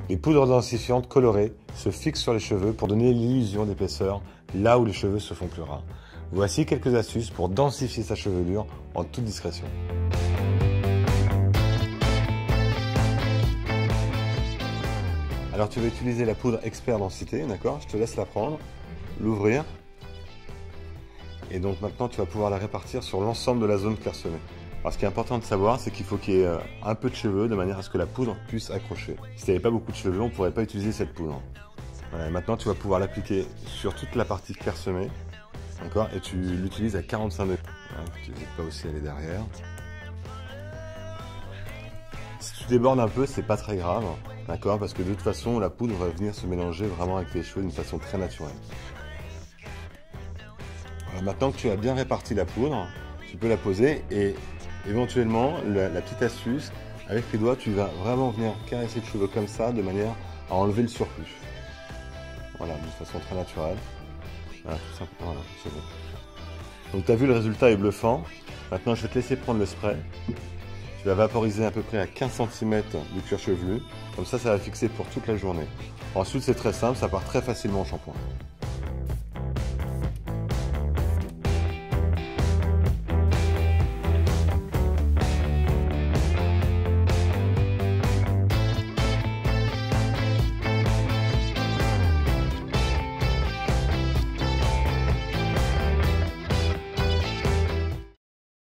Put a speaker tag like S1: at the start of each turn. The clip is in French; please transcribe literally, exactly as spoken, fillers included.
S1: Les poudres densifiantes colorées se fixent sur les cheveux pour donner l'illusion d'épaisseur là où les cheveux se font plus rares. Voici quelques astuces pour densifier sa chevelure en toute discrétion. Alors tu vas utiliser la poudre Expert Densité, d'accord? Je te laisse la prendre, l'ouvrir. Et donc maintenant tu vas pouvoir la répartir sur l'ensemble de la zone clairsemée. Alors ce qui est important de savoir, c'est qu'il faut qu'il y ait un peu de cheveux de manière à ce que la poudre puisse accrocher. Si tu n'avais pas beaucoup de cheveux, on ne pourrait pas utiliser cette poudre. Voilà, et maintenant tu vas pouvoir l'appliquer sur toute la partie clairsemée, d'accord? Et tu l'utilises à quarante-cinq degrés. Voilà, tu n'hésites pas aussi à aller derrière. Si tu débordes un peu, c'est pas très grave, d'accord? Parce que de toute façon, la poudre va venir se mélanger vraiment avec tes cheveux d'une façon très naturelle. Voilà, maintenant que tu as bien réparti la poudre, tu peux la poser et éventuellement, la, la petite astuce, avec tes doigts, tu vas vraiment venir caresser le cheveu comme ça, de manière à enlever le surplus. Voilà, de façon très naturelle. Voilà, tout simplement, voilà, c'est bon. Donc tu as vu, le résultat est bluffant. Maintenant, je vais te laisser prendre le spray. Tu vas vaporiser à peu près à quinze centimètres du cuir chevelu. Comme ça, ça va fixer pour toute la journée. Ensuite, c'est très simple, ça part très facilement au shampoing.